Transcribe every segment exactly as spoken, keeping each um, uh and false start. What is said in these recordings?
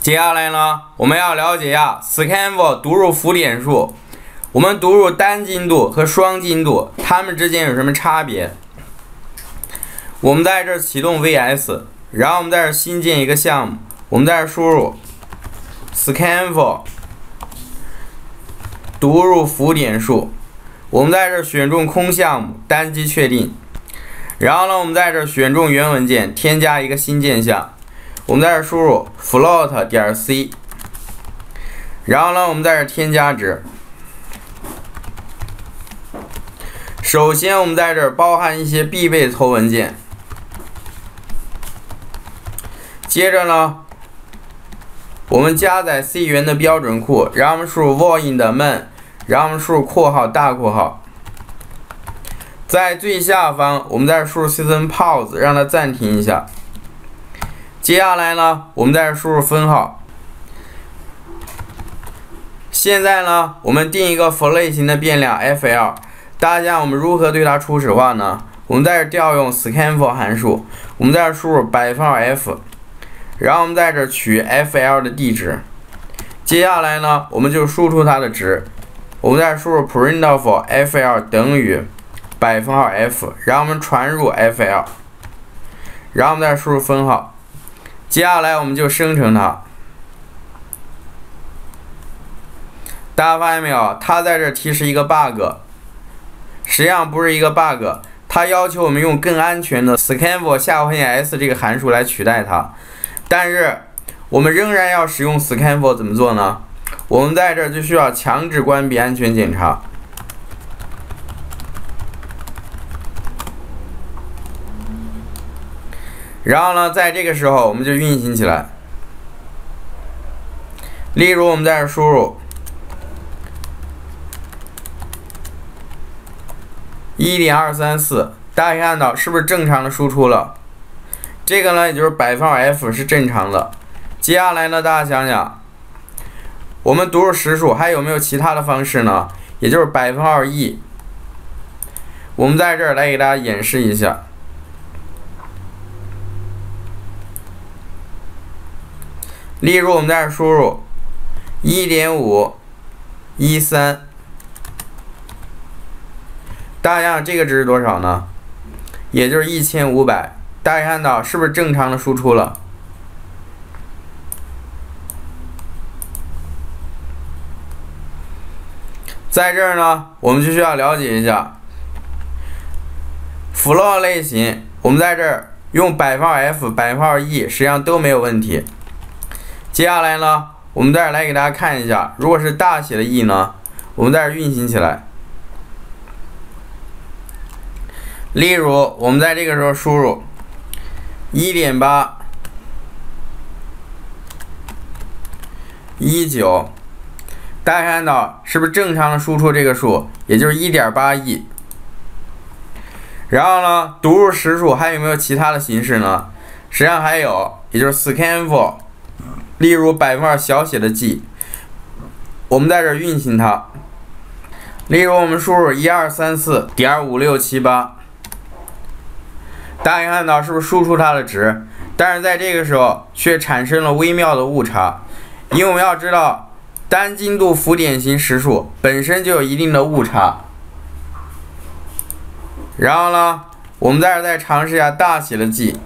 接下来呢，我们要了解呀 scanf 读入浮点数。我们读入单精度和双精度，它们之间有什么差别？我们在这启动 V S， 然后我们在这新建一个项目，我们在这输入 scanf 读入浮点数，我们在这选中空项目，单击确定。然后呢，我们在这选中原文件，添加一个新件项。我们在这输入 float 点 c， 然后呢，我们在这添加值。首先，我们在这包含一些必备的头文件。接着呢，我们加载 C 语言的标准库，然后我们输入 void main， 然后我们输入括号大括号。在最下方，我们在这输入 system pause， 让它暂停一下。接下来呢，我们在这输入分号。现在呢，我们定一个 for 类型的变量 fl。大家我们如何对它初始化呢？我们在这调用 scanf 函数，我们在这输入百分号 f， 然后我们在这取 fl 的地址。接下来呢，我们就输出它的值。我们在这输入 printf fl 等于百分号 f， 然后我们传入 fl， 然后我们再输入分号。接下来我们就生成它。大家发现没有？它在这提示一个 bug， 实际上不是一个 bug， 它要求我们用更安全的 scanf 下划线 s 这个函数来取代它。但是我们仍然要使用 scanf， 怎么做呢？我们在这就需要强制关闭安全检查。然后呢，在这个时候我们就运行起来。例如，我们在这输入一点二三四，大家看到是不是正常的输出了？这个呢，也就是百分号 f 是正常的。接下来呢，大家想想，我们读入实数还有没有其他的方式呢？也就是百分号 e。我们在这儿来给大家演示一下。例如，我们在这输入 一点五一三， 大家想这个值是多少呢？也就是一千五百。大家看到是不是正常的输出了？在这儿呢，我们就需要了解一下 float 类型，我们在这儿用百分号 f、百分号 e 实际上都没有问题。接下来呢，我们在这儿来给大家看一下，如果是大写的 e 呢，我们在这儿运行起来。例如，我们在这个时候输入 一点八一九， 大家看到是不是正常的输出这个数，也就是 一点八 e。然后呢，读入实数还有没有其他的形式呢？实际上还有，也就是 scanf。例如百分号小写的 g， 我们在这儿运行它。例如我们输入一二三四点五六七八，大家看到是不是输出它的值？但是在这个时候却产生了微妙的误差，因为我们要知道单精度浮点型实数本身就有一定的误差。然后呢，我们在这儿再尝试一下大写的 g。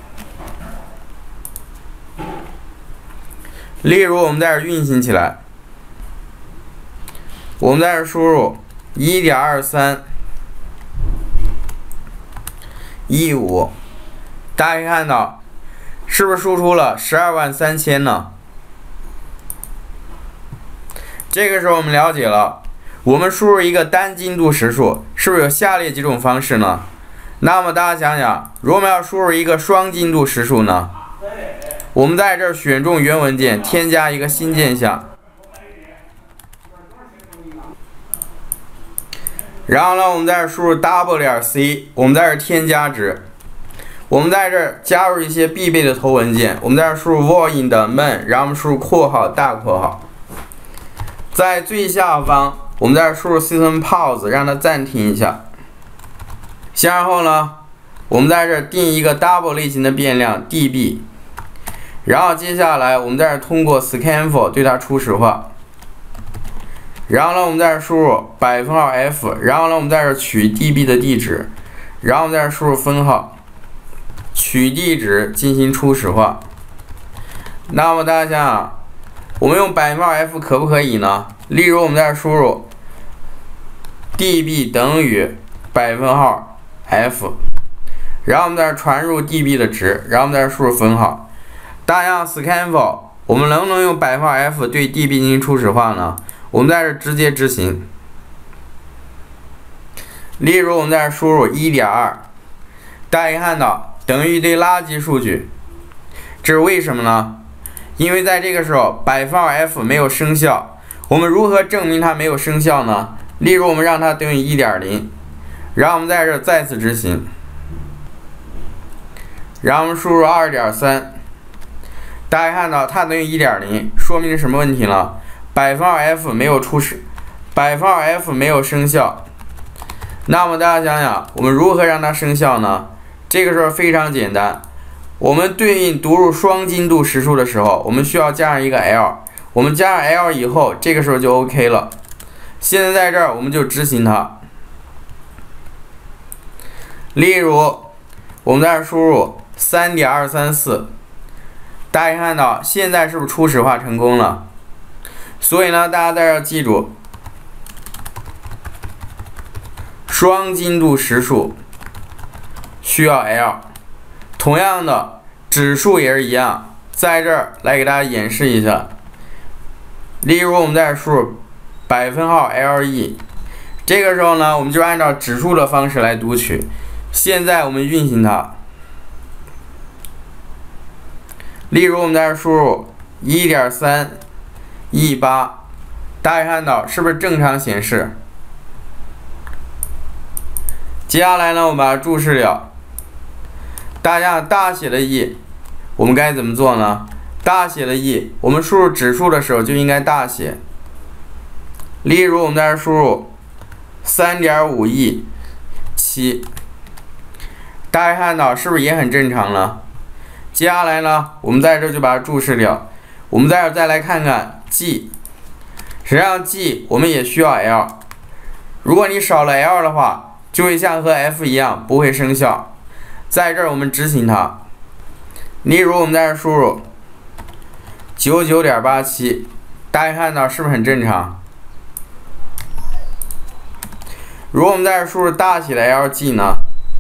例如，我们在这运行起来，我们在这输入 一点二三一五， 大家可以看到是不是输出了十二万三千呢？这个时候我们了解了，我们输入一个单精度实数是不是有下列几种方式呢？那么大家想想，如果我们要输入一个双精度实数呢？我们在这儿选中原文件，添加一个新件项。然后呢，我们在这儿输入 double 点 c， 我们在这儿添加值。我们在这儿加入一些必备的头文件，我们在这儿输入 void main， 然后我们输入括号大括号。在最下方，我们在这儿输入 system pause， 让它暂停一下。然后呢，我们在这儿定一个 double 类型的变量 db。 然后接下来我们在这通过 scanf 对它初始化，然后呢我们在这输入百分号 f， 然后呢我们在这取 db 的地址，然后我们在这输入分号，取地址进行初始化。那么大家想想，我们用百分号 f 可不可以呢？例如我们在这输入 db 等于百分号 f， 然后我们在这传入 db 的值，然后我们在这输入分号。大家 scanf 我们能不能用百分号 f 对 db 进行初始化呢？我们在这直接执行。例如我们在这输入 一点二， 大家看到等于一堆垃圾数据，这是为什么呢？因为在这个时候百分号 f 没有生效。我们如何证明它没有生效呢？例如我们让它等于 一点零， 然后我们在这再次执行，然后我们输入 二点三， 大家看到它等于 一点零， 说明是什么问题呢？百分号 f 没有初始，百分号 f 没有生效。那么大家想想，我们如何让它生效呢？这个时候非常简单，我们对应读入双精度实数的时候，我们需要加上一个 l， 我们加上 l 以后，这个时候就 OK 了。现在在这儿我们就执行它。例如我们在这输入 三点二三四， 大家看到现在是不是初始化成功了？所以呢，大家在这记住，双精度实数需要 l， 同样的指数也是一样，在这儿来给大家演示一下。例如我们在这输入百分号 le， 这个时候呢，我们就按照指数的方式来读取。现在我们运行它，例如我们在这输入 一点三一八， 大家看到是不是正常显示？接下来呢，我们把它注释掉。大家大写的 E， 我们该怎么做呢？大写的 E， 我们输入指数的时候就应该大写。例如我们在这输入 三点五亿七， 大家看到是不是也很正常呢？接下来呢，我们在这就把它注释掉。我们在这再来看看 G， 实际上 G 我们也需要 L， 如果你少了 L 的话，就会像和 F 一样不会生效。在这儿我们执行它。例如我们在这输入 九十九点八七， 大家看到是不是很正常？如果我们在这输入大写的 L G 呢，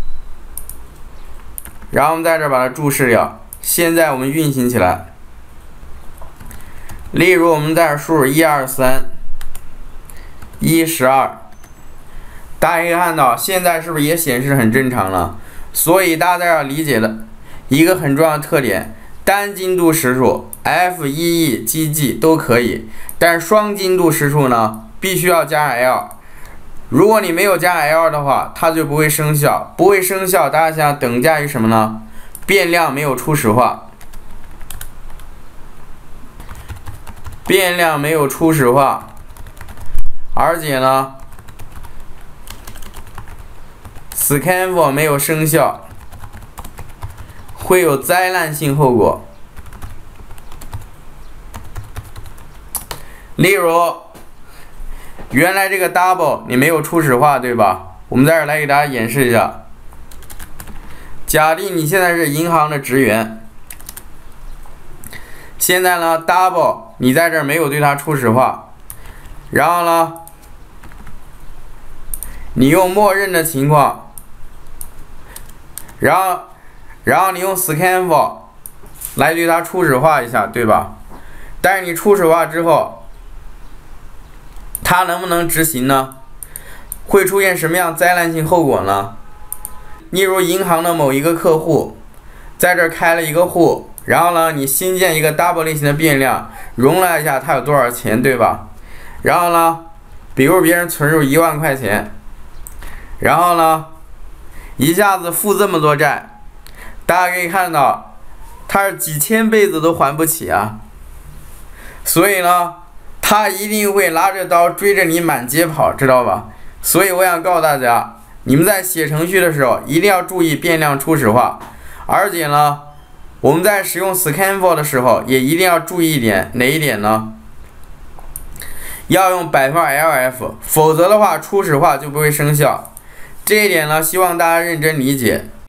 然后我们在这把它注释掉。现在我们运行起来。例如我们在这输入一二三一十二，大家可以看到现在是不是也显示很正常了？所以大家在这理解的一个很重要的特点，单精度实数 F 一 E G G 都可以，但是双精度实数呢必须要加上 L。如果你没有加 L 的话，它就不会生效。不会生效，大家想等价于什么呢？变量没有初始化。变量没有初始化，而且呢 scanf 没有生效，会有灾难性后果。例如原来这个 double 你没有初始化，对吧？我们在这儿来给大家演示一下。假定你现在是银行的职员，现在呢 double 你在这儿没有对它初始化，然后呢你用默认的情况，然后然后你用 scanf 来对它初始化一下，对吧？但是你初始化之后，它能不能执行呢？会出现什么样灾难性后果呢？例如银行的某一个客户在这儿开了一个户，然后呢你新建一个 double 类型的变量，容纳一下它有多少钱，对吧？然后呢比如别人存入一万块钱，然后呢一下子负这么多债，大家可以看到他是几千辈子都还不起啊。所以呢他一定会拿着刀追着你满街跑，知道吧？所以我想告诉大家，你们在写程序的时候一定要注意变量初始化，而且呢我们在使用 scanf 的时候，也一定要注意一点，哪一点呢？要用百分 L F， 否则的话初始化就不会生效。这一点呢，希望大家认真理解。